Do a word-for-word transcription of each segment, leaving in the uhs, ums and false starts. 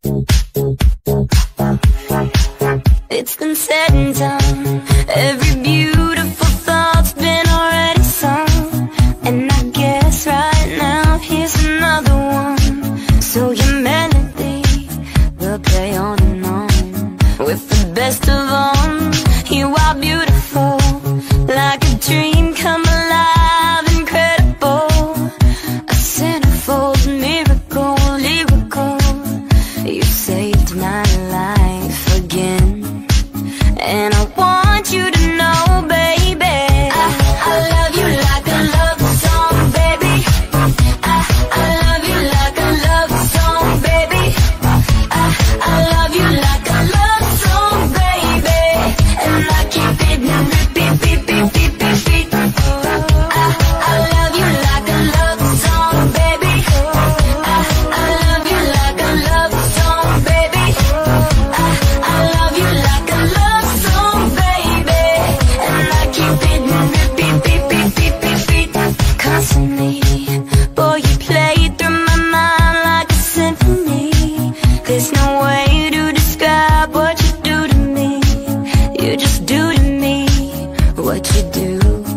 It's been said and done. Every beautiful thought's been already sung. And I guess right now here's another one. So your melody will play on and on. With the best of them, you are beautiful, like a dream come alive, incredible. A centerfold miracle, lyrical. You saved my life again. And I want you to know, baby, I, I love you like a love song, baby. I, I love you like a love song, baby. I, I love you like a love song, baby. And I keep it repeat, beat, beat, beat, beat, beat. I, I love you like a love song, baby. I, I love you like a love song, baby. I, I love you like a love song, baby. And I keep it repeat, beat, beat, beat, beat, beat. Constantly, boy, you play through my mind like a symphony. There's no way to describe what you do to me. You just do to me what you do.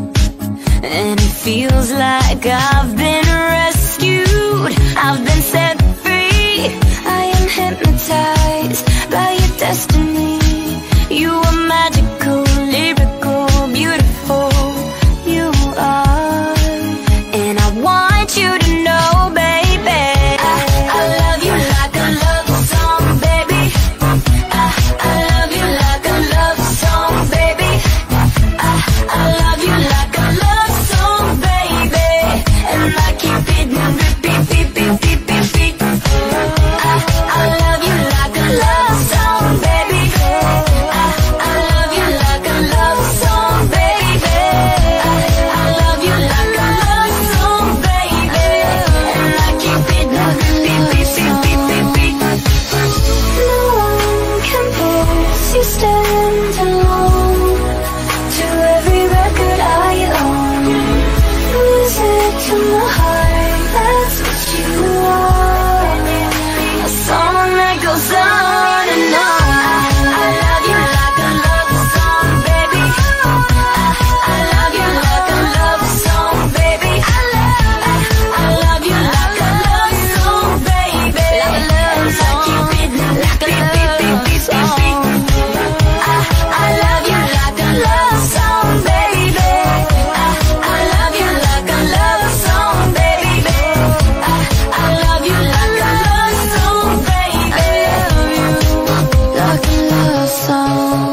And it feels like I've been rescued, I've been set free. I am hypnotized by your destiny. You are magical, lyrical, beautiful. You are. And I want you to know, baby, I, I love you like a love song, baby. I, I love you like a love song, baby. I, I love you like a love song, baby. And I keep it repeat, beat, beat, beat, beat, beat. I, I love you like a love song, baby. I, I love you like a love song, baby. I, I love you like a love song, baby. And I keep it repeat, beat, beat, beat, beat, beat. No one compares, you stand alone to every record I own. Music to my heart, that's what you are. A song that goes on and on. I, I love you like a love song, baby. I, I love you like a love song, baby. I, I, I love you like a love song, baby. And I keep it like a beat, beat, beat, beat, beat, beat. I, I love you like a love song, baby. I, I love you like a love song, baby. I, I love you like a love song, baby. Like a love song.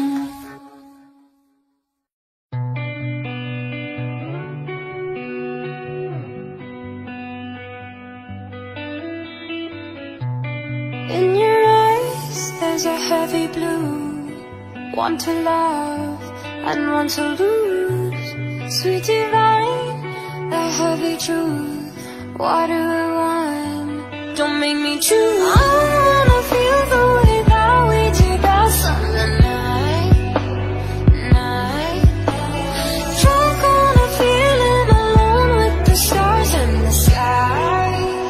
In your eyes, there's a heavy blue. One to love and one to lose. Sweet divine, the heavy truth. What do I want? Don't make me choose. I wanna feel the way that we did that summer night, night. Drunk on a feeling, alone with the stars in the sky.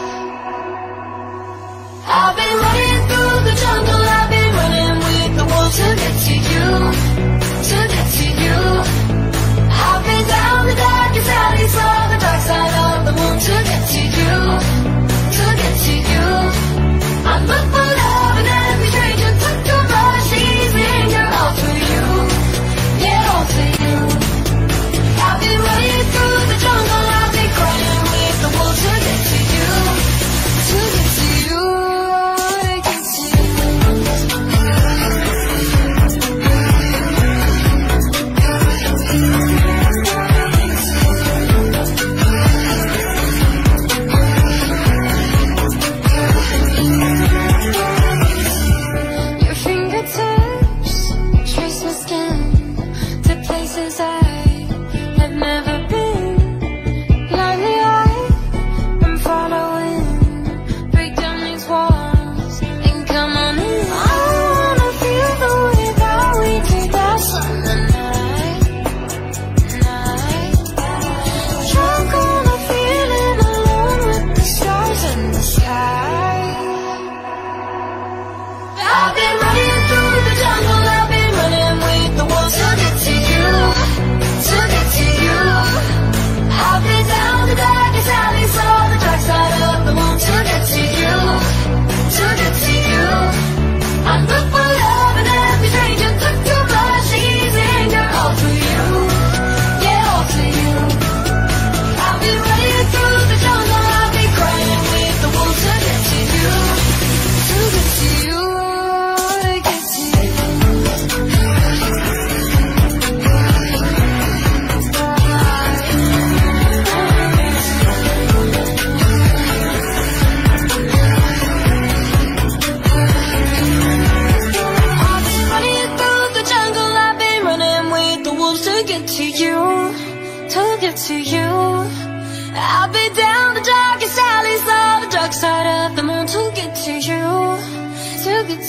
I've been running through the jungle, I've been running with the wolves to get to you, to get to you. I've been down the darkest alley, saw the dark side of the moon to get to you, to get to you. I look for love in every stranger, took your rush, easy danger, all for you, yeah, all for you. I've been running through the jungle, I've been crying with the wolves to get to you, to get to you. Get to you.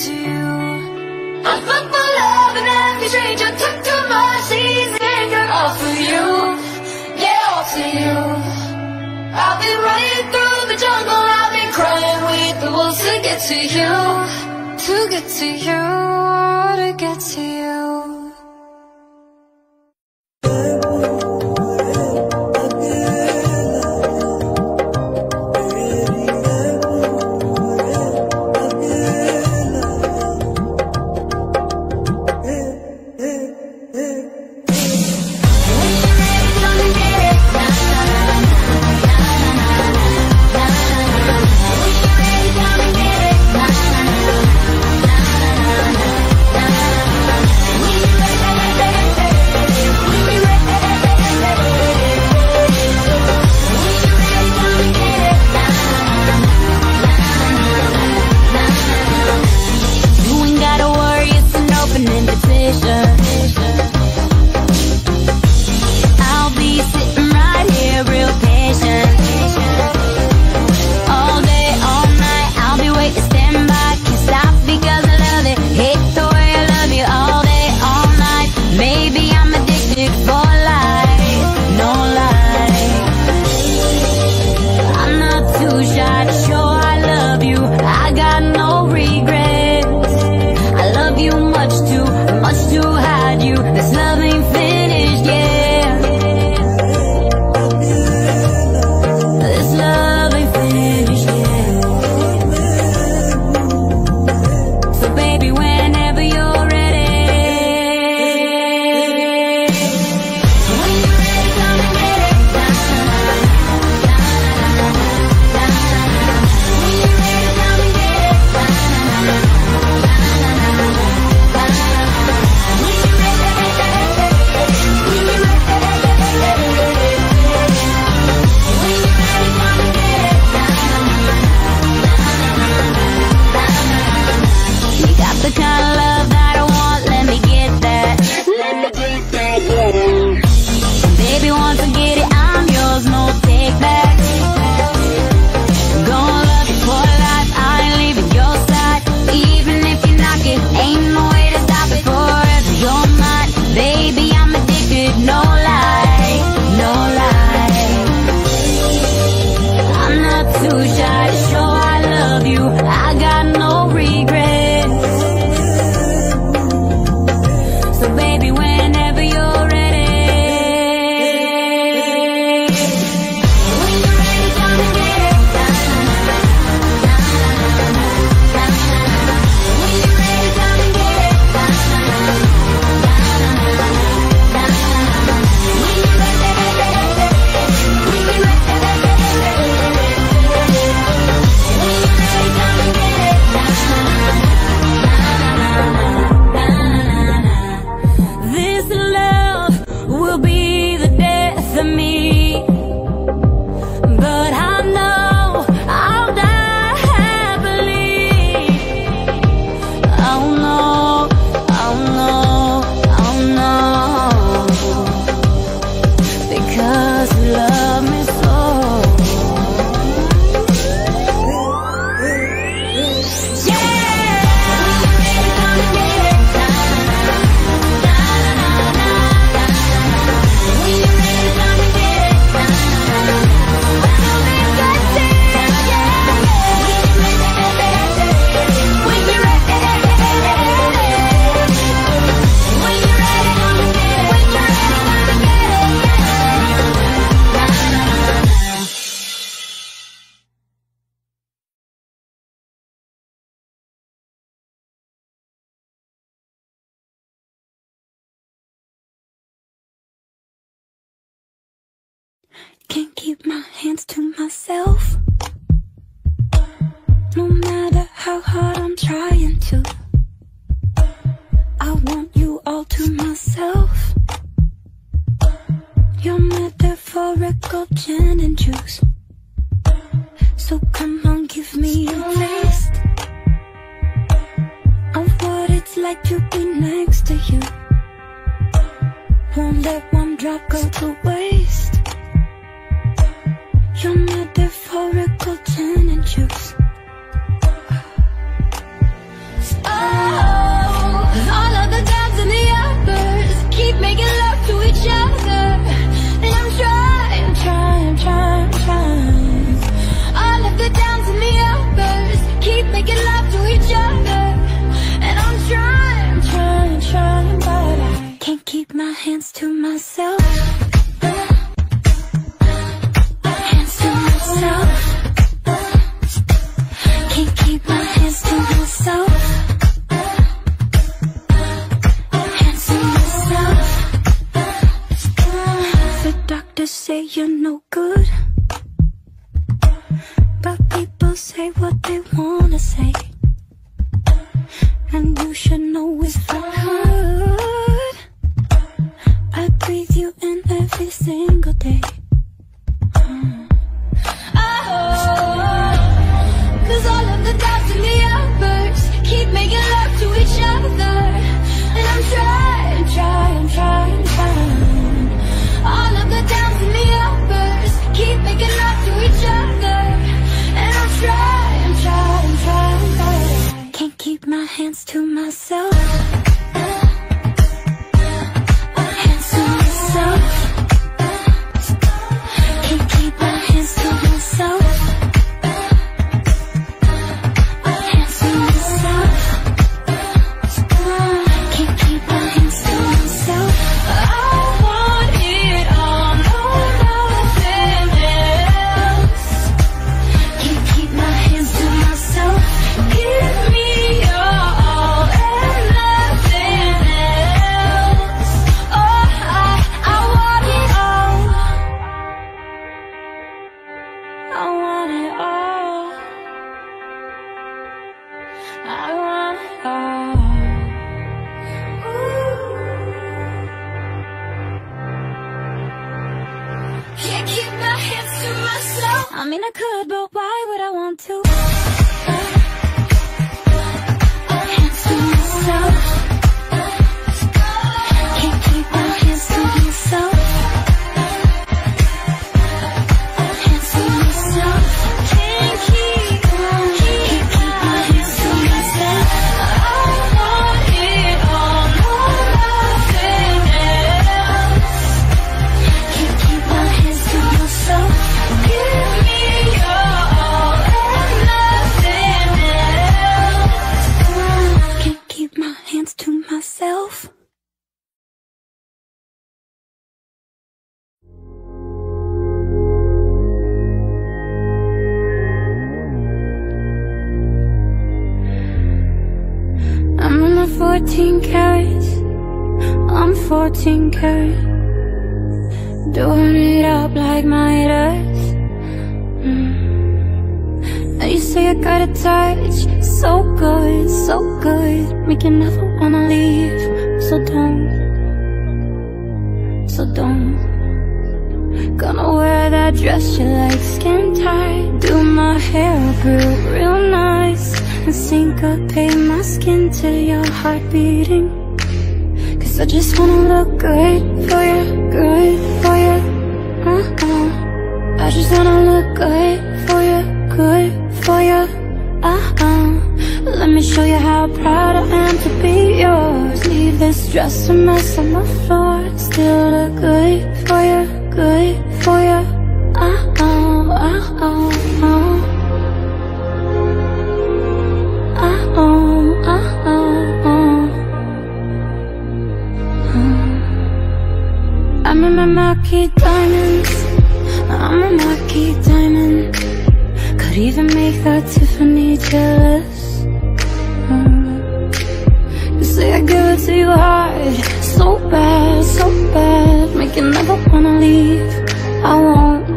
to you. I'm fucked for love and every stranger took too much easy anger. All for you, yeah, all for you. I've been running through the jungle, I've been crying with the wolves to get to you. To get to you, to get to you. Can't keep my hands to myself, no matter how hard I'm trying to. I want you all to myself. You're metaphorical gin and juice, so come on, give me a taste of what it's like to be next to you. Won't let one drop go to waste. You're metaphorical gin and juice. Oh, should know if I could, I'd breathe you in every single day. mm. Oh, cause all of the doubts in the universe keep making love to each other, and I'm trying, trying, trying, trying. All of the doubts in the universe keep making love to each other, and I'm trying, trying, trying, trying. Can't keep my hands to myself. Hands to myself. Can't keep my hands to myself. Hands to myself. Can't keep my hands to myself. I want it all, no, nothing else. Can't keep my hands to myself. Give me your all and nothing else. Oh, I, I want it all. I want it all. I want it all. Can't keep my hands to myself. I mean I could, but why would I want to? Hands to myself. Can't keep my hands to myself. Hands to myself. Can't keep, can't keep my hands to myself. I want it all, no, nothing else. Can't keep my hands to myself. Give me your all and nothing else. Can't keep my hands to myself. I'm in my fourteen carats. I'm fourteen karat. Doing it up like Midas. mm. Now you say I got a touch, so good, so good, make you never wanna leave. So don't, so don't. Gonna wear that dress you like, skin tight. Do my hair up real, real nice, and syncopate my skin to your heart beating. Cause I just wanna look good for you, good for you. uh-uh. I just wanna look good for you, good for you. uh-uh. Let me show you how proud I am to be yours. Leave this dress a mess on the floor, still look good for you, good for you. uh-uh, uh-uh, uh-uh. Uh-oh, uh-oh, uh. I'm in my marquee diamonds, I'm a marquee diamond. Could even make that Tiffany jealous. mm. You say I give it to you hard, so bad, so bad, make you never wanna leave. I won't,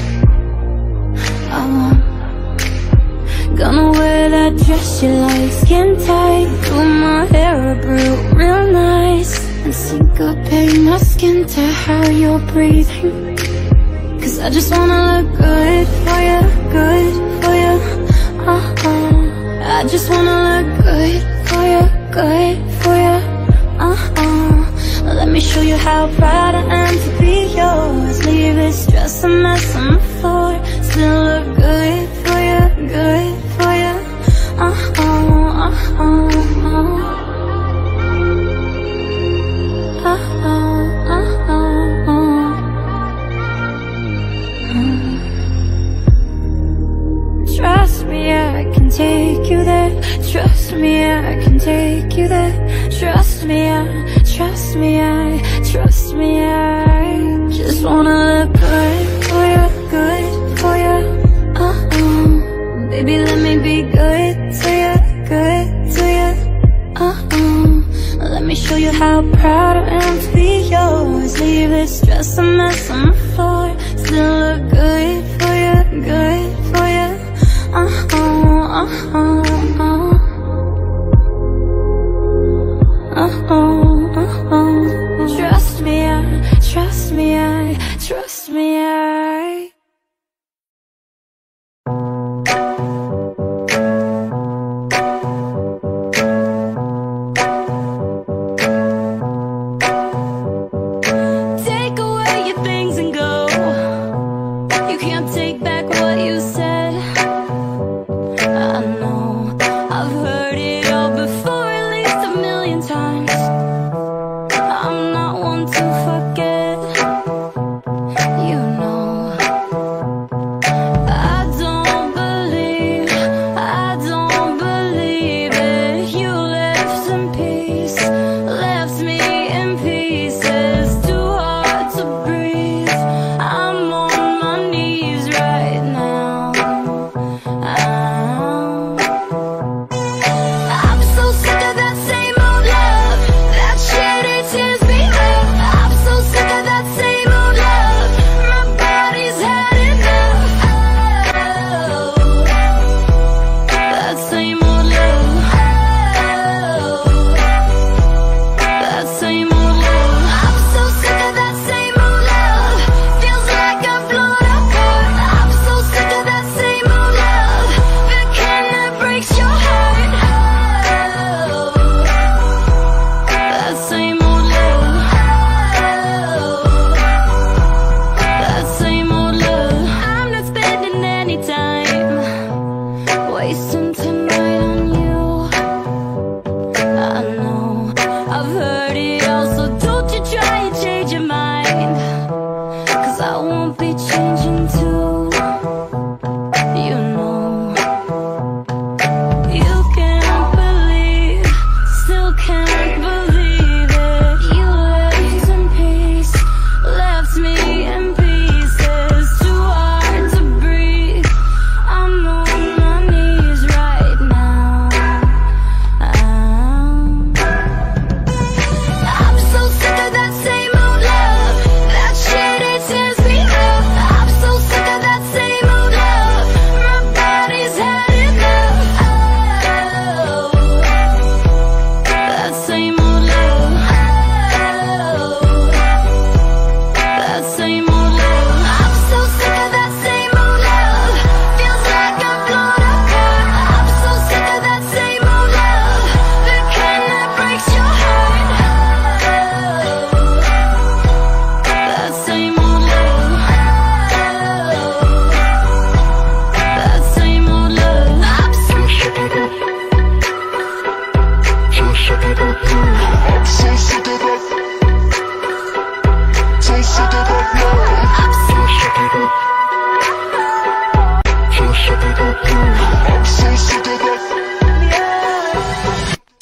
I won't. Gonna wear that dress you like, skin tight. Do my hair up real, real nice, and syncopate my skin to how you're breathing. Cause I just wanna look good for you, good for you. uh-uh. I just wanna look good for you, good for you. uh-uh. Let me show you how proud I am to be yours. Leave this dress a mess on the floor, still look good for you, good for you. uh-uh, uh-uh, uh-uh. Uh-oh, uh-oh, uh. Trust me, I can take you there. Trust me, I can take you there. Trust me, I, trust me, I, trust me, I just wanna look good for you, good for you. Uh-oh, baby, let me be good to you, good to you. Uh-oh, let me show you how proud I am to be yours. Leave this dress a mess on the floor, still look good for you, good for you. Uh-oh, uh-oh, uh-oh.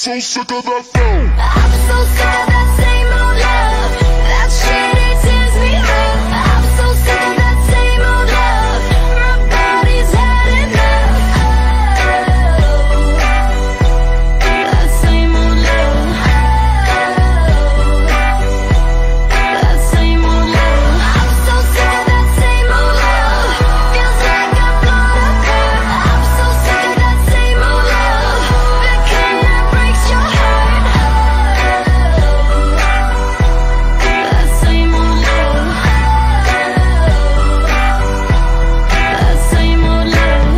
So sick of that phone. I'm so sick of that same old love. That shit, it tears me up. I'm so sick of that same old love. My body's had enough. Oh, that same old love. Oh, that same old love. I'm so sick of that same old love. Feels like I've blown up her. I'm so sick of that same old love. The kind that breaks your heart. That same old love. That same old love.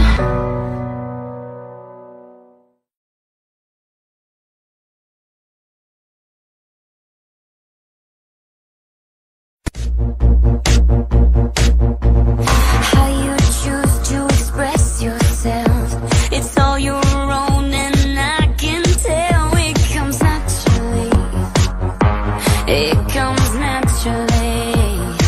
How you choose to express yourself, it's all your own, and I can tell. It comes naturally. It comes naturally.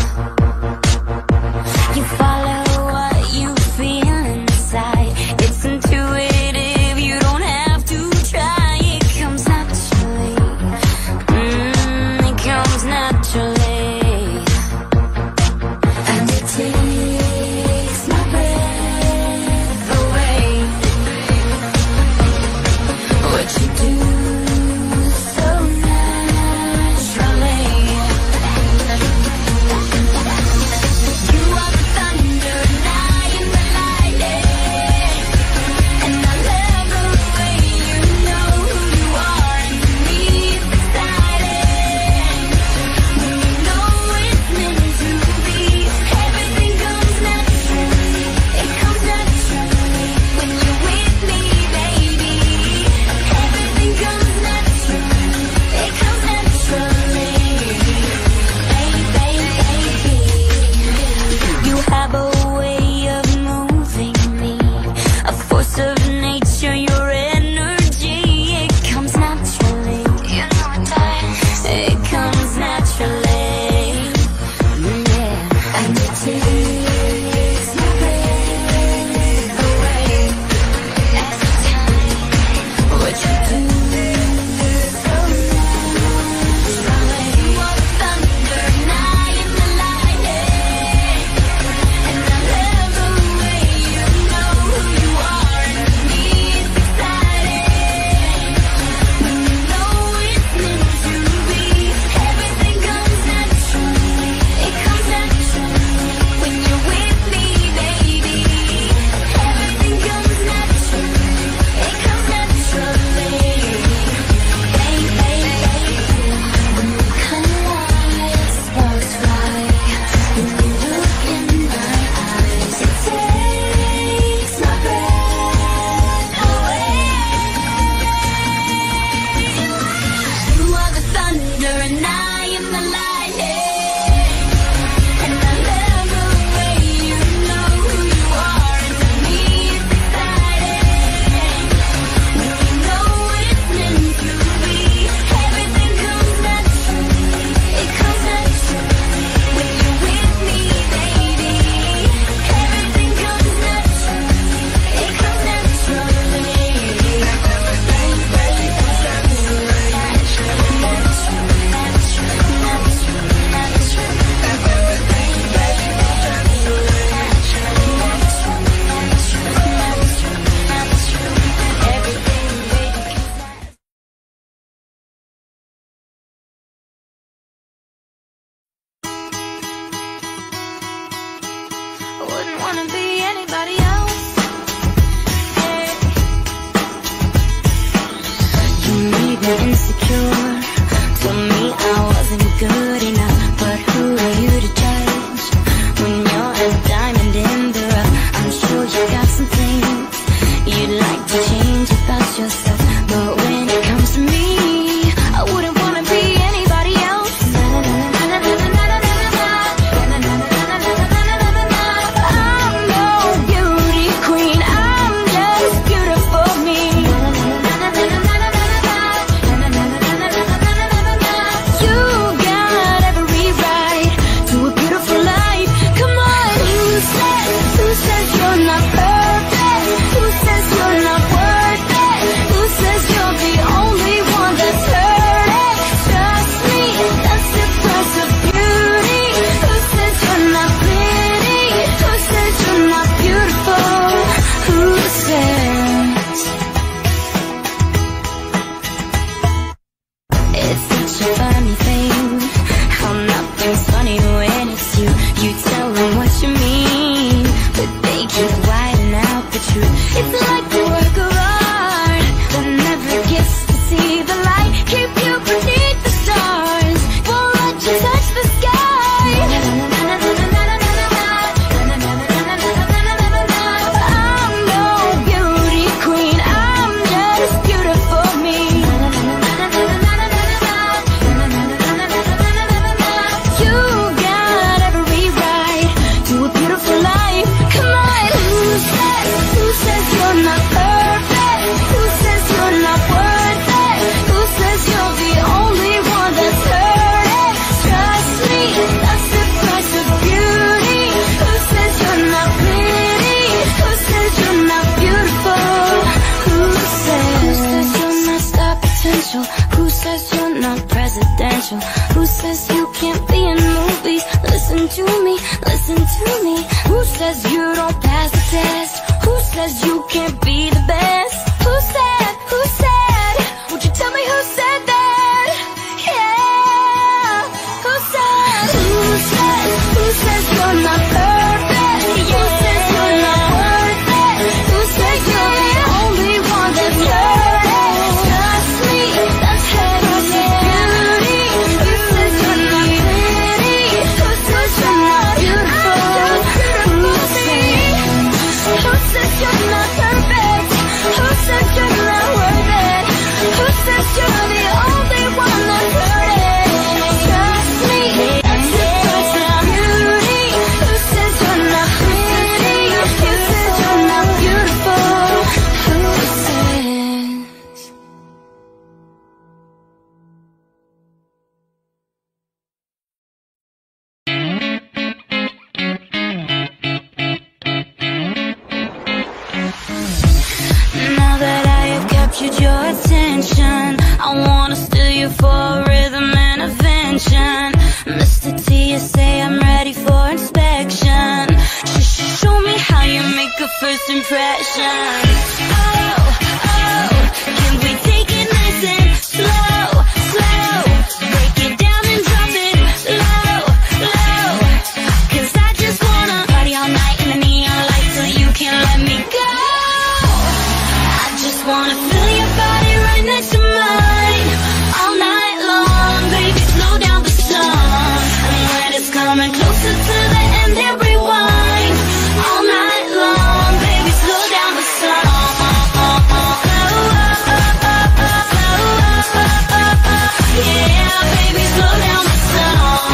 You follow what you feel inside. It's intuitive. You don't have to try. It comes naturally. Mm, it comes naturally. And it takes my breath away. What you do so naturally. You are the thunder and I am the lightning. And I love the way you know who you are. And to me it's exciting. When you know it's meant to be. Everything comes naturally. It comes naturally. When you're with me, baby. Everything comes naturally. It comes naturally. Baby, baby. You have a way of moving me. A force of nature, your energy. It comes naturally. You know it does. It comes naturally. Yeah. And it takes my breath away. Every time. What you do so naturally. You are the thunder and I am the lightning. And I love the way you know who you are. And to me it's exciting. When you know it's meant to be. Everything comes naturally. It comes naturally. When you're with me, baby. Everything comes naturally. It comes naturally. Baby, baby. When you come on, sparks fly. When you look in my eyes, it takes my breath away. You are the thunder and I am the lightning. And I love the way you know who you are. And to me it's exciting. When you know it's meant to be. Everything comes naturally. It comes naturally. When you're with me, baby. Everything comes naturally. It comes naturally. I wouldn't wanna be anybody else. Yeah. You made me insecure. Told me I wasn't good enough. But who are you to judge? When you're a diamond in the rough, I'm sure you got some things you'd like to change about yourself. But when it comes to me, I wouldn't wanna be anybody else. I'm no beauty queen, I'm just beautiful me. confidential? Who says you're not presidential? Who says you can't be in movies? Listen to me, listen to me. Who says you don't pass the test? Who says you can't be the best? Who said, who said? Would you tell me who said that? Yeah. Who said, who said, who says you're not perfect? Who says you're not worth it? Who says you're the only one that's worth it? Trust me, that's heavenly beauty. Who says you're not pretty? Who says you're not beautiful? Who says, who says you're not perfect? Who says you're not worth it? Who says you're the only one that's worth it? Trust me, that's the price of beauty. Who says you're not pretty? Who says you're not beautiful? Who says? Now that I have captured your attention, I wanna steal you for a rhythm intervention. Mister T, you say I'm ready for inspection. Sh- sh- Show me how you make a first impression. Oh, oh, can we take it nice and slow, slow? Break it down and drop it low, low. 'Cause I just wanna party all night in the neon lights so you can't let me go. I just wanna feel your body right next to mine all night long, baby, slow down the song. And when it's coming closer to the end, then rewind all night long, baby, slow down the song. Yeah, baby, slow down the song.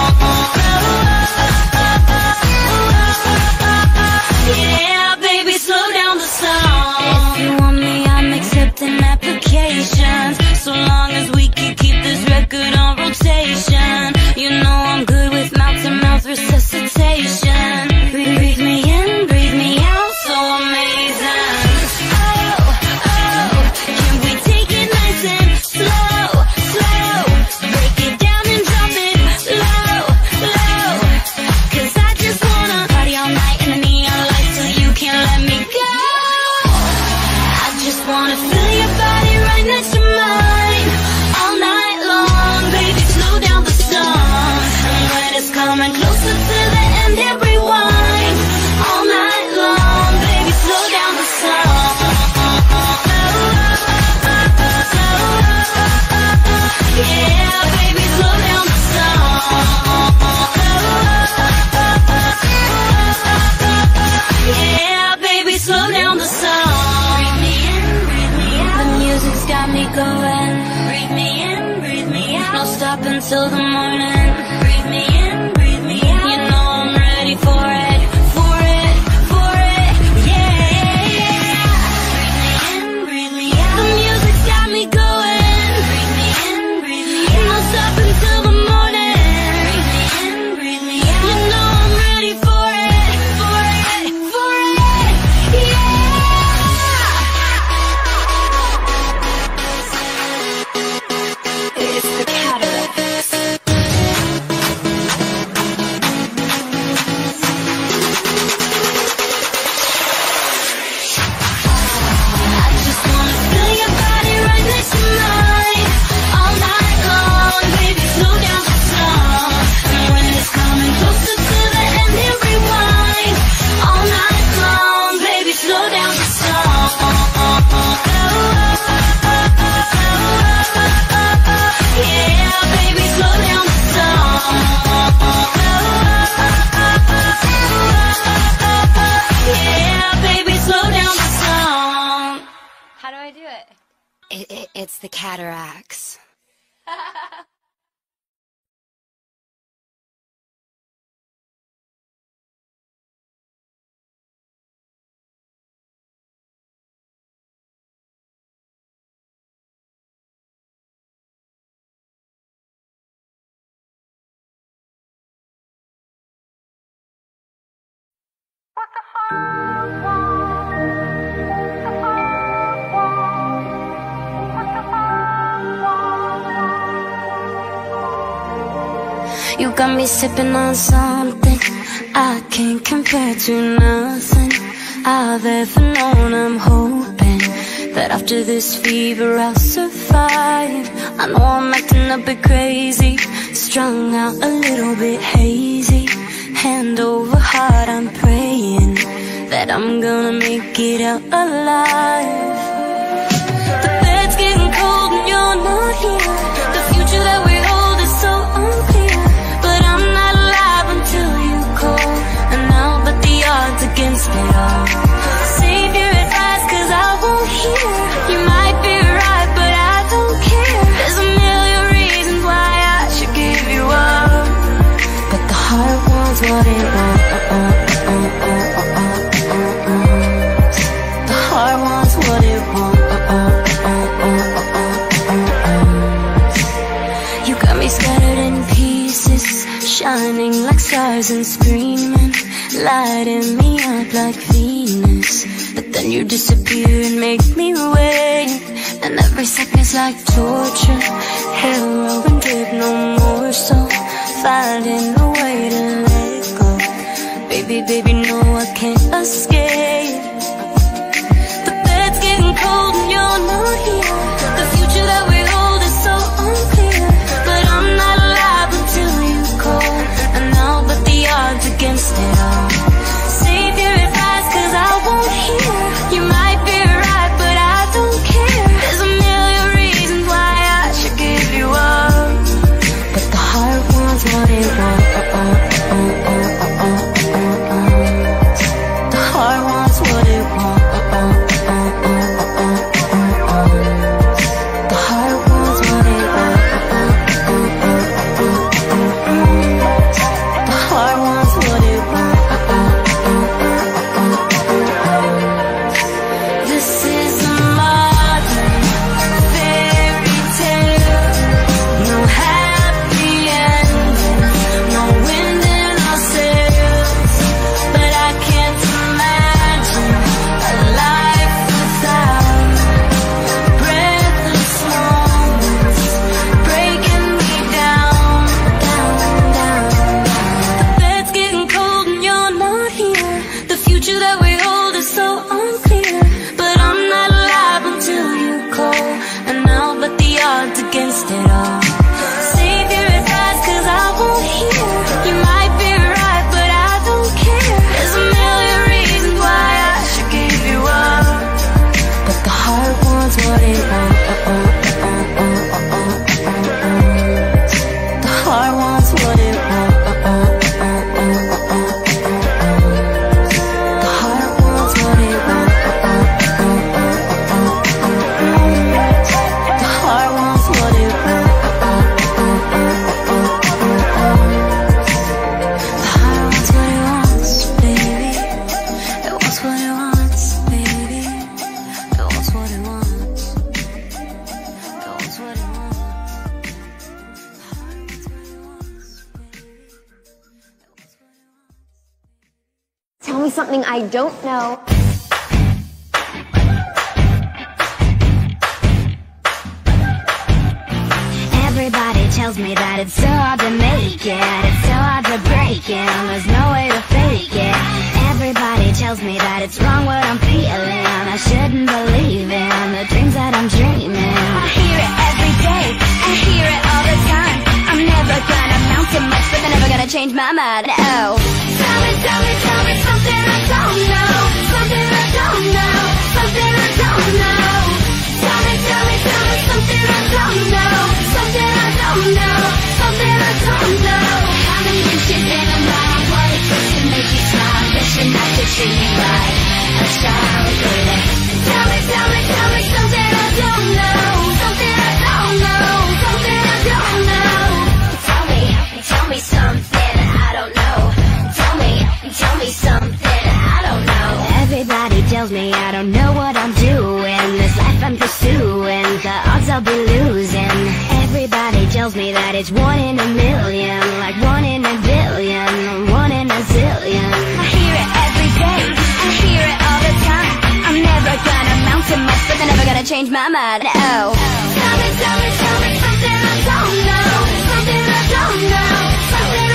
Yeah, baby, slow down the song. If you want me, I'm accepting applications, so long as we can keep this record on rotation. You know I'm good with mouth-to-mouth resuscitation. Breathe me in, breathe me out, so amazing. Oh, oh, can we take it nice and slow, slow? Break it down and drop it low, low. 'Cause I just wanna party all night in the neon lights so you can't let me go. I just wanna feel your body right next to mine all night long, baby, slow down the song. And when it's coming closer to the end, then rewind all night long, baby, slow down the song. Yeah, baby, slow down the song. Yeah, baby, slow down the song. Breathe me in, breathe me out. The music's got me going. Breathe me in, breathe me out. No stop until the morning. Breathe me in, breathe me out. You know I'm ready for it, for it, for it. Yeah, yeah. Breathe me in, breathe me out. The music's got me going. Breathe me in, breathe me out. No stop until the morning. Breathe me in, breathe me out. You know I'm ready for it, for it, for it. Yeah. It's the Cataracts. I just wanna feel your body right next to mine all night long, baby, slow down the song. And when it's coming closer to the end, then rewind all night long, baby, slow down the song. Yeah, baby, slow down the song. Yeah, baby, slow down the song. How do I do it? It, it, it's the Cataracts. You got me sipping on something I can't compare to nothing I've ever known. I'm hoping that after this fever I'll survive. I know I'm acting a bit crazy, strung out a little bit hazy. Hand over heart, I'm praying that I'm gonna make it out alive. The bed's getting cold and you're not here. The future that we hold is so unclear, but I'm not alive until you call, and I'll bet the odds against it all. Save your advice, cause I won't hear. You might be right, but I don't care. There's a million reasons why I should give you up, but the heart wants what it wants. uh, uh, uh, uh, uh, uh, uh. The heart wants what it wants. uh, uh, uh, uh, uh, uh, uh. You got me scattered in pieces, shining like stars and screaming, lighting me up like Venus. But then you disappear and make me wait, and every second's like torture. Heroin drip, no more, so finding a way to let go. Baby, baby, no, I can't escape. The bed's getting cold and you're not here. The future that we hold is so unclear, but I'm not alive until you call, and I'll bet the odds against it all. Save your advice, cause I won't hear. You might be right, but I don't care. There's a million reasons why I should give you up, but the heart wants what it wants. uh, uh, uh, uh, uh, uh, uh. The heart wants what it wants. uh, uh, uh, uh, uh, uh, uh. The heart wants what it wants. uh, uh, uh, uh, uh, uh, uh. The heart wants what it wants. uh, uh, uh, uh, uh, uh. This is a modern fairy tale. No happy ending, no wind in our sails, but I can't imagine a life without breathless moments breaking me down, down, down. The bed's getting cold and you're not here. The future that we hold is so unclear, but I'm not alive until you call, and I'll bet the odds against it all. Save your advice, cause I won't hear. You might be right, but I don't care. There's a million reasons why I should give you up, but the heart wants what it wants. uh, uh, uh, uh, uh, uh, uh, uh. The heart wants what it wants. uh, uh, uh, uh, uh, uh, uh. The heart wants what it wants. uh, uh, uh, uh, uh, uh, uh. The heart wants what it wants. uh, uh, uh, uh, uh, uh, uh. The heart wants what it wants, baby. It wants what it wants, baby. It wants what it wants. It wants what it wants. The heart wants what it wants, baby. It wants what it wants. Tell me something I don't know. Everybody tells me that it's so hard to make it, it's so hard to break it, there's no way to fake it. Everybody tells me that it's wrong what I'm feeling, I shouldn't believe in the dreams that I'm dreaming. I hear it every day, I hear it all the time. I'm never gonna amount to much, but they're never gonna change my mind. Oh, tell me, tell me, tell me something I don't know, something I don't know, something I don't know. Tell me, tell me, tell me something I don't know, something I don't know, something I don't know. How many inches in a mile? What it takes to make you smile? Wishing I could treat me like a child, baby. Tell me, tell me, tell me something I don't know, something I don't know, something I don't know. Tell me, tell me something I don't know. Tell me, tell me something I don't know. Everybody tells me I don't know what I'm doing. This life I'm pursuing, the odds I'll be losing. Everybody tells me that it's one in a million, like one in a billion, one in a zillion. I hear it every day, I hear it all the time. I'm never gonna amount to much, but they're never gonna change my mind. Oh, tell me, tell me, tell me something I don't know, something I don't know, something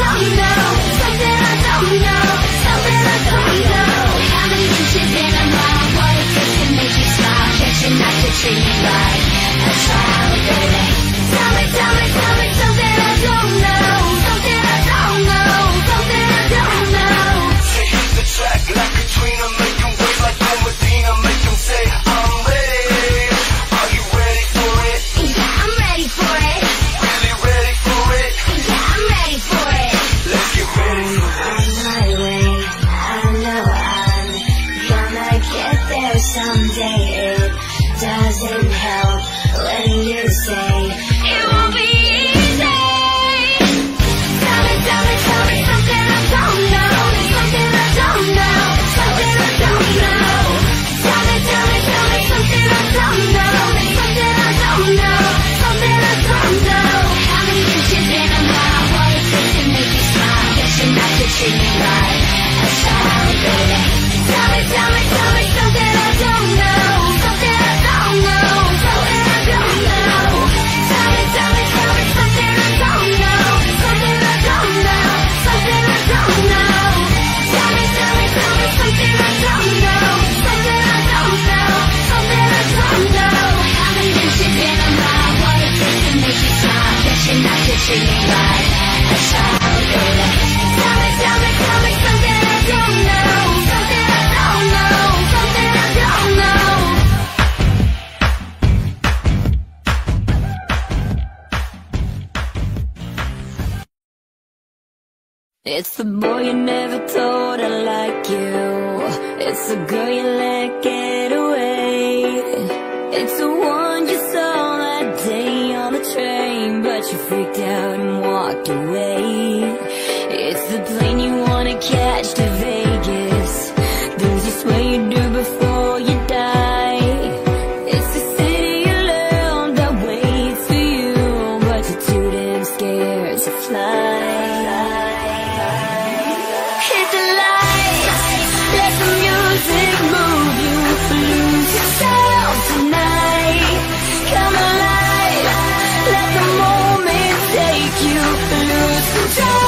don't know, something I don't know, something I don't know. How many inches in a mile? What it takes to make you smile? Catching not to treat me like a child, baby. Tell me, tell me, tell me something I don't know, something I don't know, something I don't know. Say hit the track like Katrina, make 'em wait like Medina, make 'em say I'm ready. Are you ready for it? Yeah, I'm ready for it. Really ready for it? Yeah, I'm ready for it. Let's get ready. On my way, I know I'm gonna get there someday. It doesn't help when you say It won't be easy. Tell me, tell me, tell me something I don't know, something I don't know, something I don't know. Tell me, tell me, tell me something I don't know, something I don't know, something I don't know. How many inches in a mile? What it takes to make you smile? Guess you're not to treat me like a child, baby. Tell me, tell me, tell me something I don't know, something I don't know, something I don't know. Tell me, tell me, tell me something I don't know, something I don't know, something I don't know. Tell me, tell me, tell me something I don't know, something I don't know, something I don't know. How many inches in a mile? What it takes to make you smile? Guess you're not to treat me like a child, baby. Tell me, tell me, tell me something I don't know, something I don't know, something I don't know. it's the boy you never told I like you. It's the girl you let get away. It's the one you saw that day on the train, but you freaked out and walked away. It's the plane you wanna catch to Vegas, things you swear you do before you die. It's the city you love that waits for you, but you're too damn scared to fly. Hit the lights, let the music move you, lose yourself tonight. Come alive, let the moment take you, lose control.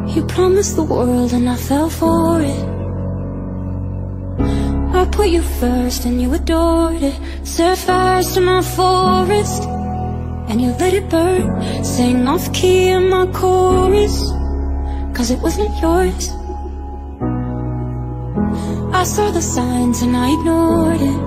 You promised the world and I fell for it. I put you first and you adored it. Set fires to my forest and you let it burn. Sang off key in my chorus, cause it wasn't yours. I saw the signs and I ignored it.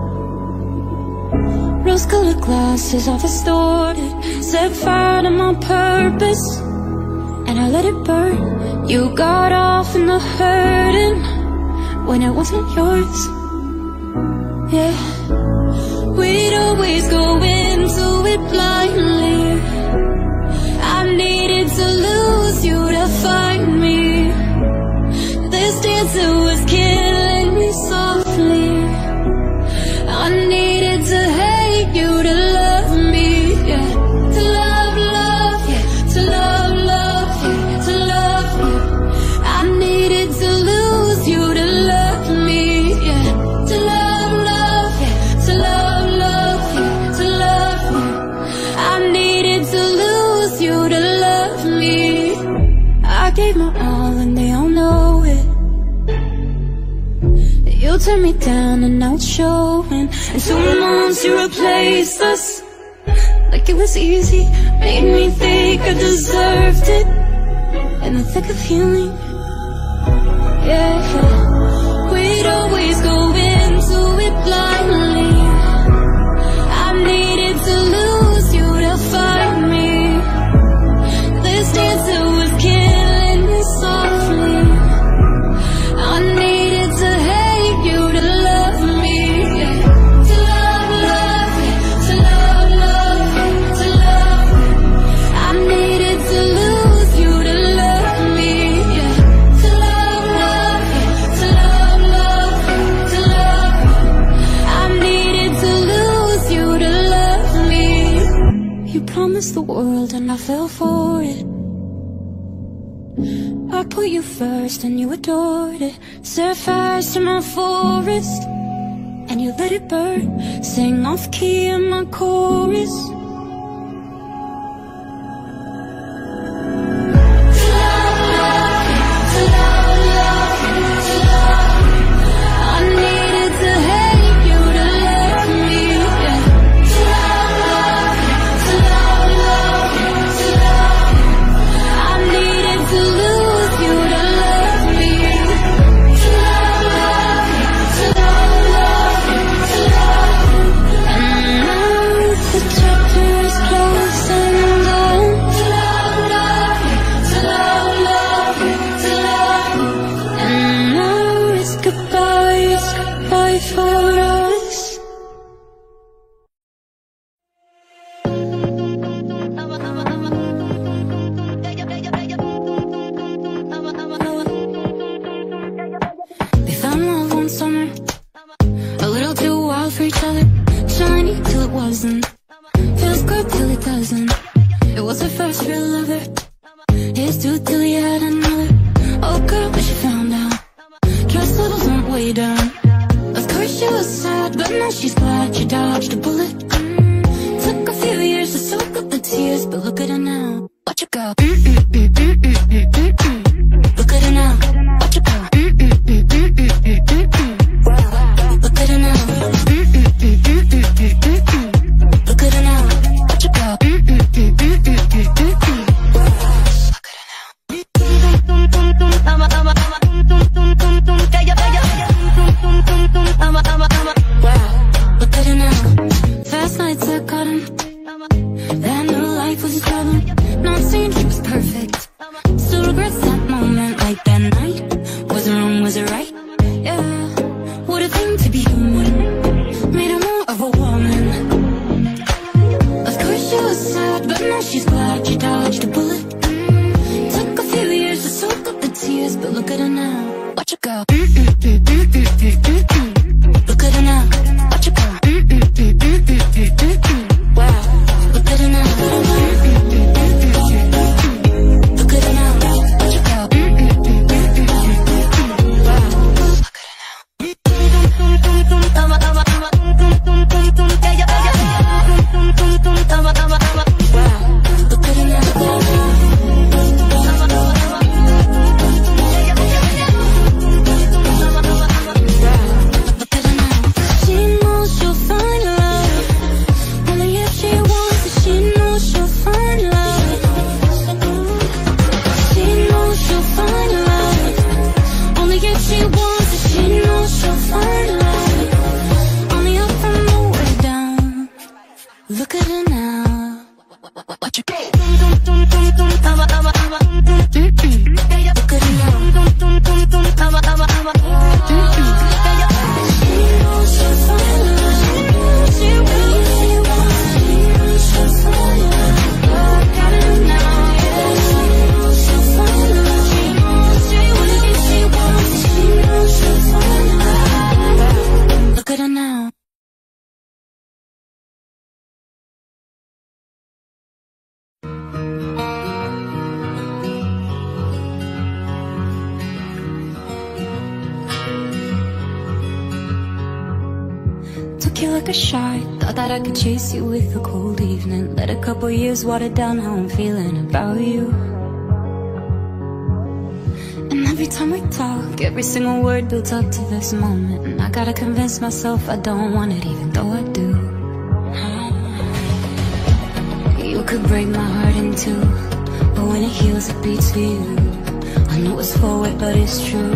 Rose-colored glasses all distorted. Set fire to my purpose and I let it burn. You got off in the hurting when it wasn't yours. Yeah, we'd always go into it blindly. I needed to lose you to find me. This dancer was killing me softly. I needed to hate you to love me, yeah. To love, love, yeah. To love, love, yeah. To love you. I needed to lose you to love me, yeah. To love, love, yeah. To love, love, yeah. To love you. I needed to lose you to love me. I gave my all and they all know it. You turned me down and now it's showing. And two months you replaced us like it was easy. Made me think I deserved it in the thick of healing. Yeah, we'd always go into it blindly. I needed to lose you to find me. This dancer was killing me softly. I needed to hate you to love me, yeah. To love, love, yeah. To love, love, yeah. To love me. I needed to lose you to love me, yeah. To love, love, yeah. To love, love, yeah. To love me. I needed to lose you to love me. You promised the world and I fell for it. I put you first and you adored it. Set fires to my forest and you let it burn. Sang off key in my chorus. To love, love, yeah. To love, love, yeah. To love me. I needed to hate you to love me, yeah. To love, love, yeah. To love, love, yeah. To love me. I needed to lose you to love me. To love, love, yeah. To love, love, yeah. To love me. And now the chapter is closed and done. To love, love, yeah. To love, love, yeah. To love me. And now it's goodbye, it's goodbye for us. We found love one summer, a little too wild for each other. Shiny till it wasn't, feels good till it doesn't. It was her first real lover, his too till he had another. Oh girl, but she found out, trust levels went way down. Of course she was sad, but now she's glad she dodged a bullet. Mm, took a few years to soak up the tears, but look at her now, watch her go. Mm -mm -mm -mm -mm -mm -mm -mm. Look at her now, watch her go. Mm -mm -mm -mm -mm -mm -mm -mm. Look at her now. Mm -mm -mm -mm -mm -mm -mm -mm. Look at her now, watch her go. Mm -mm -mm -mm -mm -mm -mm -mm. Look at her now. Look at her now. Fast nights I caught him. Then knew life was a problem. Not saying she was perfect, still regrets that moment. Like that night, was it wrong, was it right? Yeah, what a thing to be human. Made her more of a woman. Of course she was sad, but now she's glad she dodged a bullet. Mm, took a few years to soak up the tears, but look at her now, watch her go. Mm -mm -mm -mm -mm -mm -mm -mm. Look at her now, watch her go. Mm -mm -mm -mm -mm -mm -mm -mm. Wow, look at her now. Mm -mm -mm -mm -mm -mm -mm. Look at her now, watch her go. Mm -mm -mm -mm -mm -mm -mm. Wow, look at her now. Wow, look at her now. took you like a shot. Thought that I could chase you with a cold evening. Let a couple years water down how I'm feeling about you. And every time we talk, every single word builds up to this moment. And I gotta convince myself I don't want it, even though I do. You could break my heart in two, but when it heals it beats for you. I know it's forward but it's true.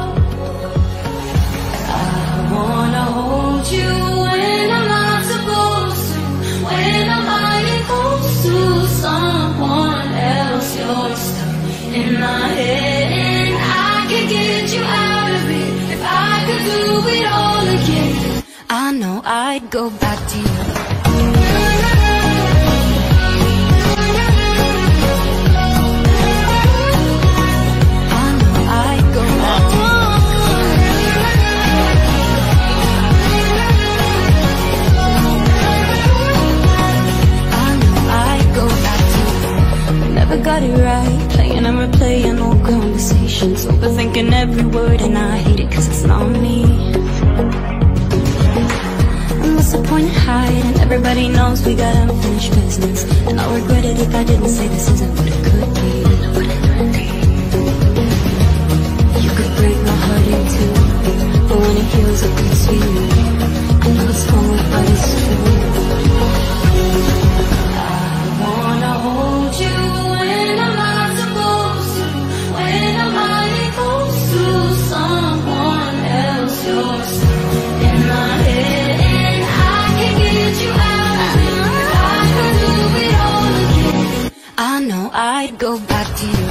I wanna hold you when I'm not supposed to, when I'm hiding close to someone else. You're stuck in my head and I can get you out of it. If I could do it all again, I know I'd go back to you. Never got it right, playing and replaying old conversations, overthinking every word, and I hate it cause it's not me. And what's the point in hiding? Everybody knows we got unfinished business, and I'll regret it if I didn't say this isn't what it could be. You could break my heart in two, but when it heals it beats for you. I know it's forward but it's true. I wanna hold you when I'm not supposed to, when I'm hiding close to someone else. You're stuck in my head and I can get you out of it. If I could do it all again, I know I'd go back to you.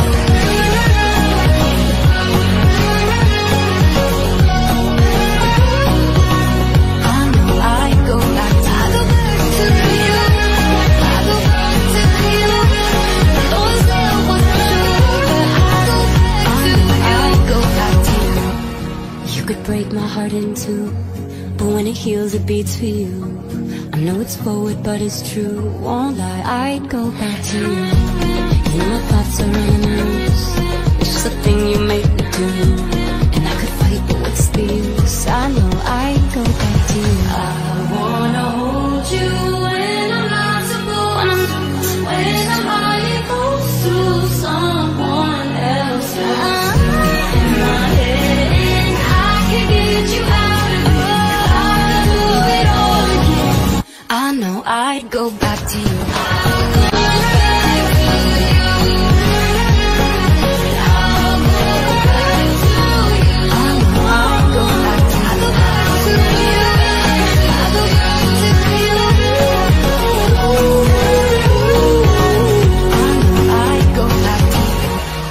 Could break my heart in two, but when it heals it beats for you. I know it's forward but it's true, won't lie, I'd go back to you. You know my thoughts are running loose, it's just a thing you make me do. And I could fight but what's the use, I know I'd go back to you. I wanna hold you when I'm not supposed to, when I'm hiding close to someone else. In my head get you out of it. I'll do it all again, I know I'd go back to you. I'll go back to you. I'll go back to you. I know I'll go back to you. I'll go back to you. I'll go back to you. I know I'd go back to you.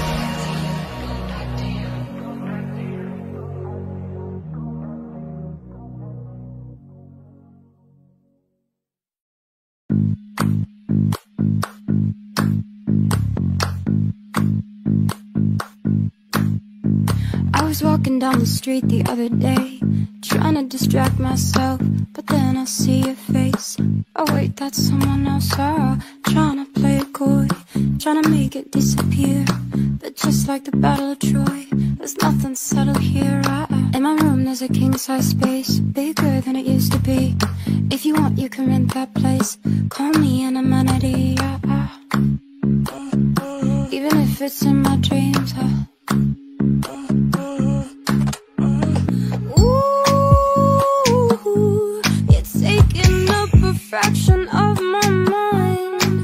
I was walking down the street the other day, trying to distract myself, but then I see your face. Oh wait, that's someone else. Oh, trying to play it coy, trying to make it disappear. But just like the Battle of Troy, there's nothing settled here. I, in my room there's a king-size space, bigger than it used to be. If you want you can rent that place, call me an amenity. I, I, even if it's in my dreams, I, ooh, you're taking up a fraction of my mind.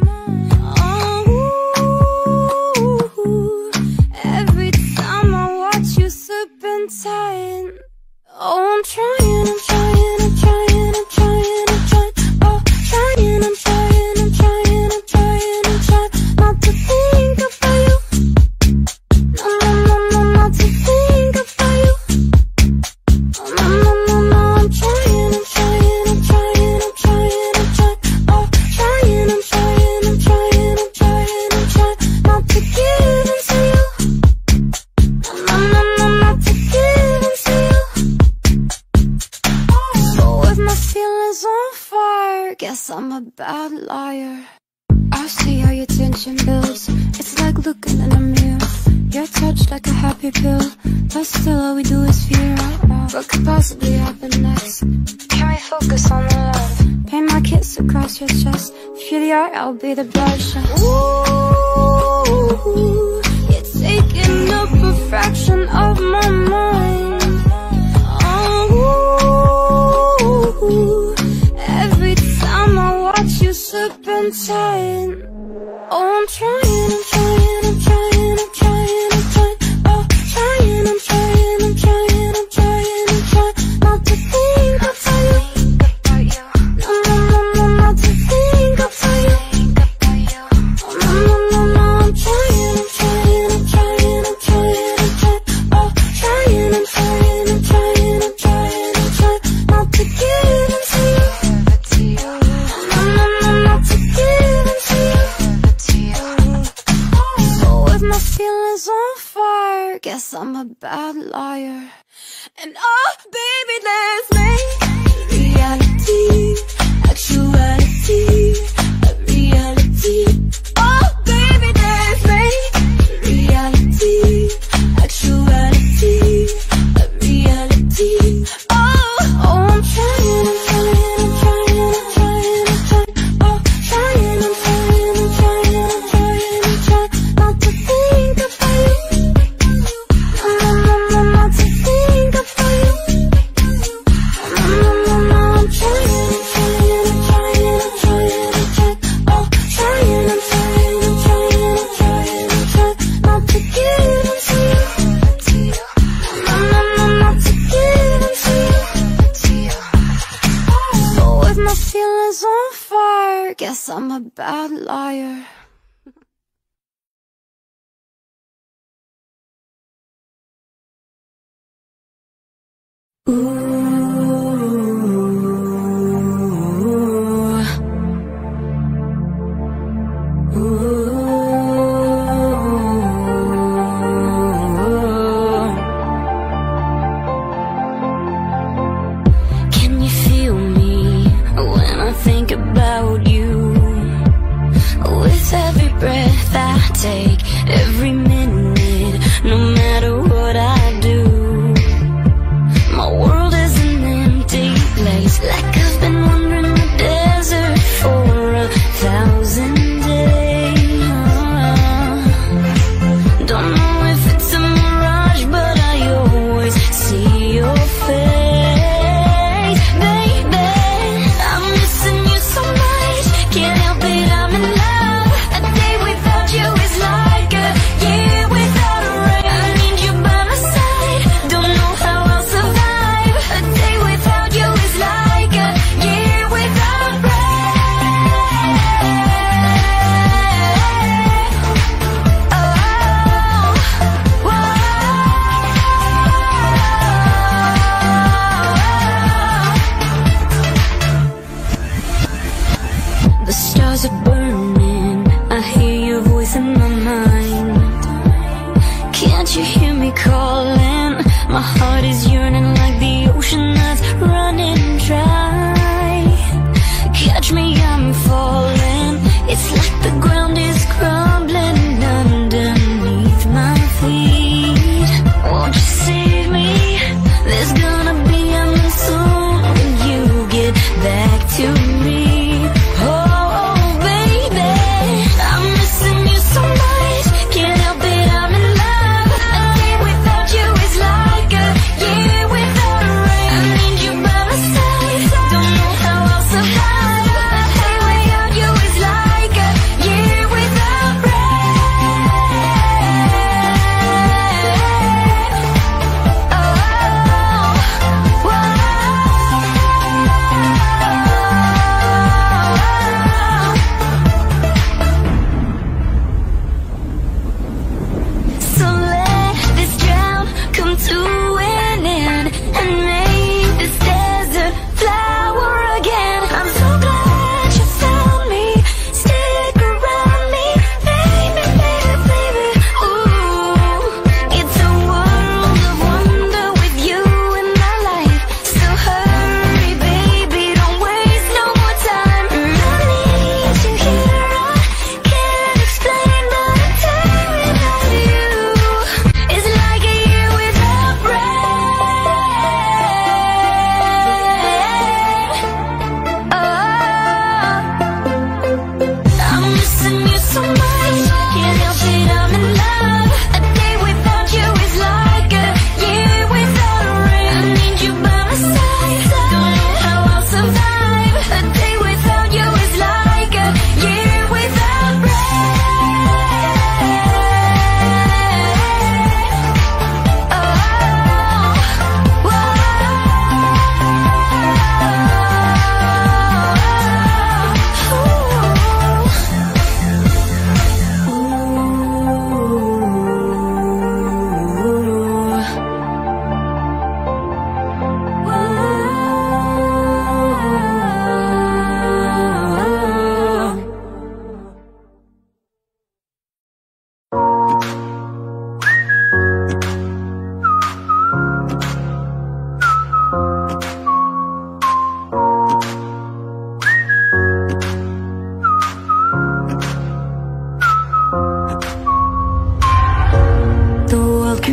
Oh, every time I watch you slipping tight. Oh, I'm trying, I'm trying, I'm trying, I'm trying, I'm trying. Oh, trying, I'm trying, I'm trying, I'm trying, I'm trying not to think about you. No, no, no, no, not to think about you. Oh, no, no, no, no, I'm trying, I'm trying, I'm trying, I'm trying, I'm trying. Oh, trying, I'm trying, I'm trying, I'm trying, I'm trying not to give in to you. No, no, no, no, not to give in to you. So with my feelings on fire, guess I'm a bad liar. I see how your tension builds, it's like looking in a mirror. Your touch like a happy pill, but still all we do is fear. What could possibly happen next? Can we focus on the love? Paint my kiss across your chest. If you're the art, I'll be the brush. Ooh, you're taking up a fraction of my mind. Oh, every time I watch you serpentine. Oh, I'm trying, I'm trying, I'm trying, I'm trying, I'm trying. Oh, trying, I'm trying, I'm trying, I'm trying, I'm trying not to think about you. No, no, no, no, not to think about you. Oh, no, no, no, no, I'm trying, I'm trying, I'm trying, I'm trying, I'm trying. Oh, trying, I'm trying, I'm trying, I'm trying, I'm trying not to give into you. No, no, no, not to give into you. My feelings on fire, guess I'm a bad liar. And oh, baby, let's make reality, actuality, a reality. Oh, baby, let's make reality, actuality, a reality. Oh, oh, I'm trying, I'm trying, I'm trying, I'm trying, I'm trying. Oh, trying, I'm trying, I'm trying, I'm trying, I'm trying not to think about you. No, no, no, no, not to think about you. No, no, no, no, I'm trying, I'm trying, I'm trying, I'm trying, I'm trying. Oh, trying, I'm trying, I'm trying, I'm trying, I'm trying not to give into you. No, no, no, not to give into you. So with my feelings on fire, guess I'm a bad liar. Ooh, ooh, can you feel me when I think about you? With every breath I take, every minute, no matter what I do. My world is an empty place, like I've been wandering the desert for a thousand days. Don't know if it's a mirage, but I always see your face. Baby, I'm missing you so much, can't help it, I'm in love. A day without you is like a year without a rain. I need you by my side, don't know how I'll survive. A day without you is like a year without rain. Oh, whoa. The stars are burning, I hear your voice in my mind. Can't you hear me calling? My heart is yearning like the ocean that's running dry. Catch me, I'm falling. It's like the ground is crumbling underneath my feet. Won't you save me? There's gonna be a soon when you get back to me. Oh, baby, I'm missing you so much, can't help it, I'm in love. A day without you is like a year without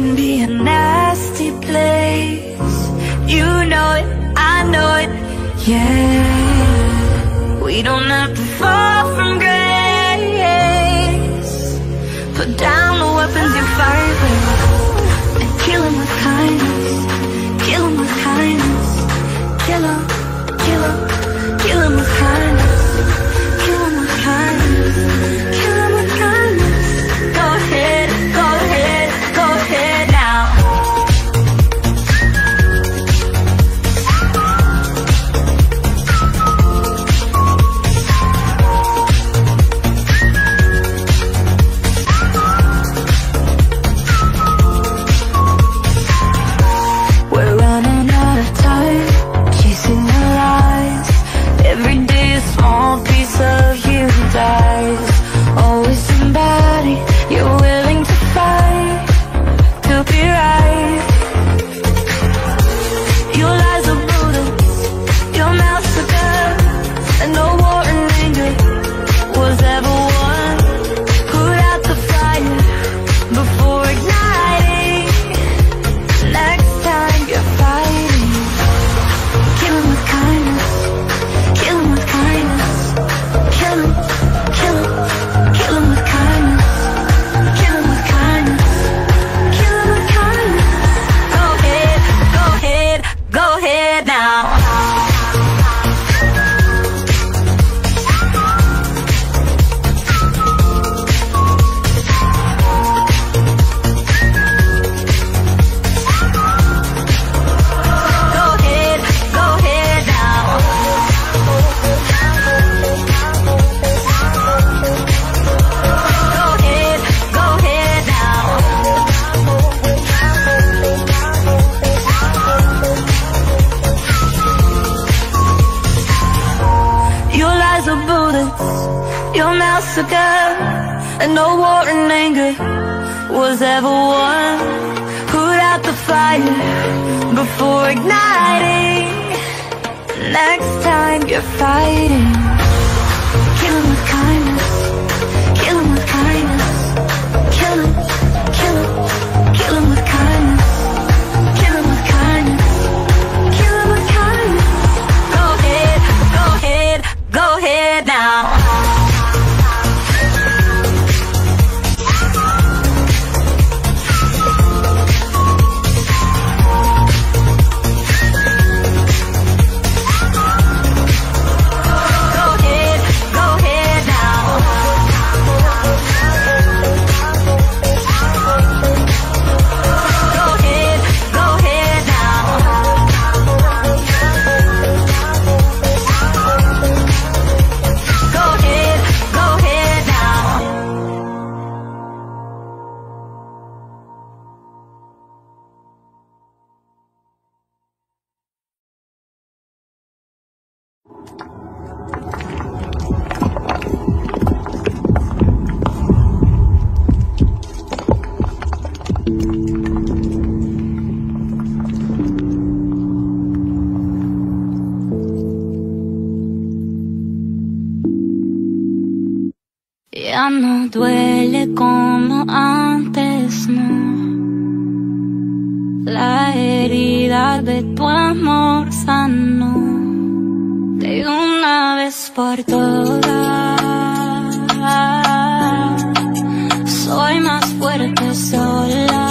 can be a nasty place. You know it, I know it, yeah. We don't have to fall from grace. Put down the weapons you fight with and kill 'em with kindness. Kill 'em with kindness. Kill 'em, kill 'em, kill 'em with kindness. Kill 'em with kindness. Kill 'em with kindness. Go ahead, go ahead, go ahead now. We're running out of time, chasing the lies. Every day a small piece of you dies. Always somebody you're willing to fight to be right. Your lies are bullets, your mouth's a gun, and no war and anger was ever won. Put out the fire before igniting. Next time you're fighting, kill 'em with kindness. Kill 'em with kindness. Kill 'em, kill 'em, kill 'em with kindness. Kill 'em with kindness. Kill 'em with kindness. Go ahead, go ahead, go ahead now. Go ahead, go ahead now. Go ahead, go ahead now. Your lies are bullets, your mouth's a gun, and no war and anger was ever won. Put out the fire before igniting. Next time you're fighting, kill 'em with kindness. Kill 'em with kindness. Kill 'em, kill 'em, kill 'em with kindness. Kill 'em with kindness. Kill 'em with kindness. Go ahead, go ahead, go ahead now. Go ahead, go ahead now. Go ahead, go ahead now. Go ahead, go ahead now. Ya no duele como antes, no. La herida de tu amor sanó de una vez por todas. Soy más fuerte sola.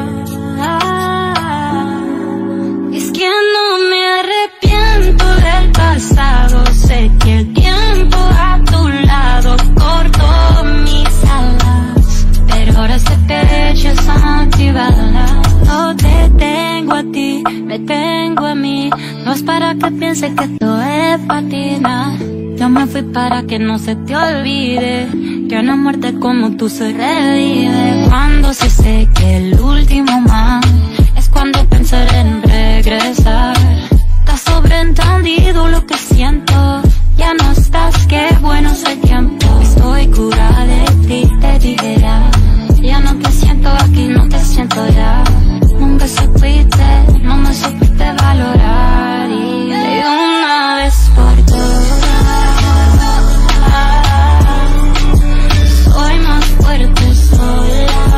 Es que no me arrepiento del pasado. Sé que el tiempo a tu lado cortó mis alas, pero ahora ese pecho están activadas. No te tengo a ti, me tengo a mí. No es para que pienses que esto es patina. Yo me fui para que no se te olvide que una muerte como tú se revive. Cuando se seque el último mar, es cuando pensaré en regresar. Estás sobreentendido lo que siento. Ya no estás, qué bueno es el tiempo. Estoy curada de ti, te dije ya. Ya no te siento aquí, no te siento ya. Nunca supiste, no me supiste valorar. Y de una vez por todas, soy más fuerte sola.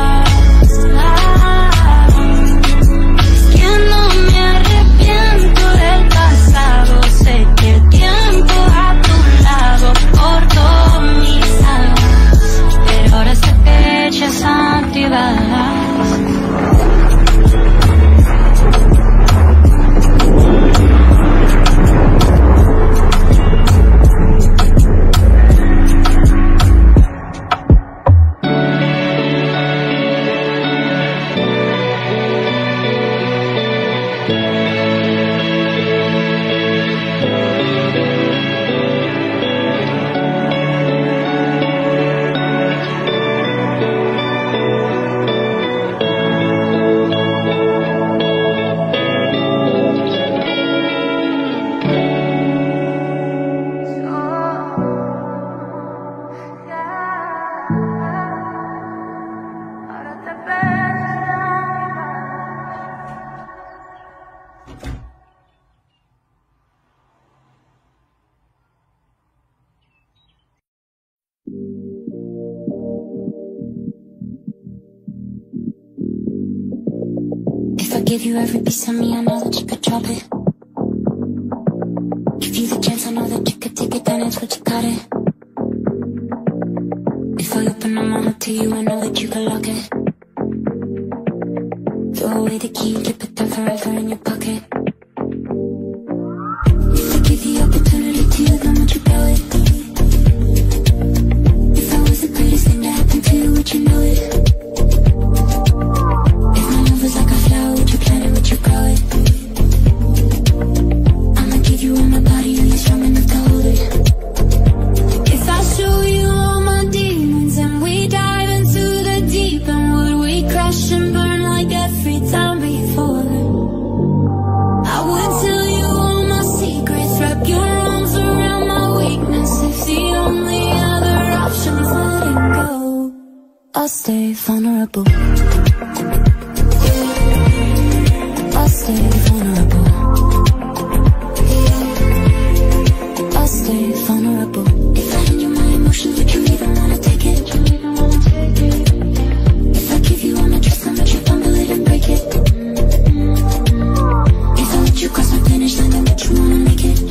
I gave you every piece of me, I know that you could drop it. Give you the chance, I know that you could take advantage, but you got it. If I open my mind to you, I know that you could lock it. Throw away the key, keep it there forever in your pocket. If I give the opportunity to you, then would you blow it? If I was the greatest thing to happen to you, would you know it? If my love was like a flower, would you plant it, would you grow it? I'ma give you all my body, are you strong enough to hold it? If I show you all my demons and we dive into the deep, and would we crash and burn like every time before? I would tell you all my secrets, wrap your arms around my weakness. If the only other option's letting go, I'll stay vulnerable. I'll stay vulnerable. I'll stay vulnerable. If I hand you my emotions, would you even wanna take it? If I give you all my trust, then would you fumble it and break it? If I let you cross my finish line, then would you wanna make it?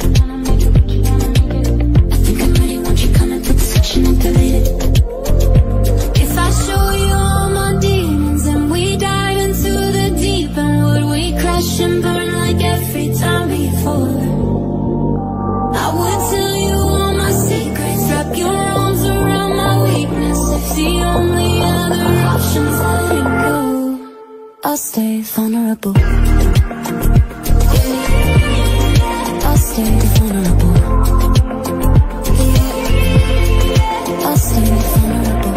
I think I'm ready, won't you come and put the switch and activate it? If I show you all my demons and we dive into the deep, and would we crash and burn like every time before? I would tell you all my secrets, wrap your arms around my weakness. If the only other option's letting go, I'll stay vulnerable. I'll stay vulnerable. I'll stay vulnerable.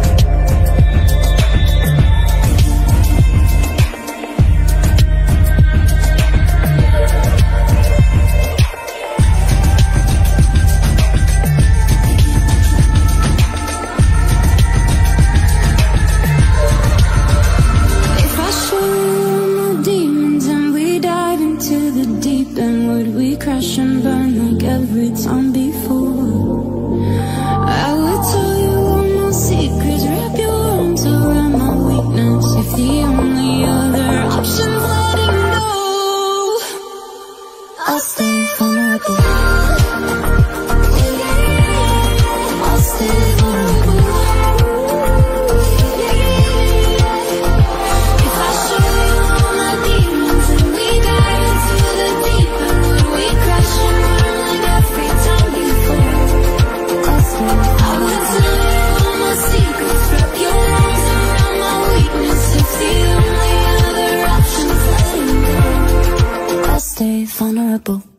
If I show you all my demons and we dive into the deep, and would we crash and burn like every time before? I would tell you all my secrets, wrap your arms around my weakness. If the only other option's letting go, I'll stay vulnerable. I'll stay vulnerable. If I show you all my demons and we dive into the deep, and would we crash and burn like every time before? I'll stay. I would tell you all my secrets, wrap your arms around my weakness. If the only other option's letting go, I'll stay vulnerable.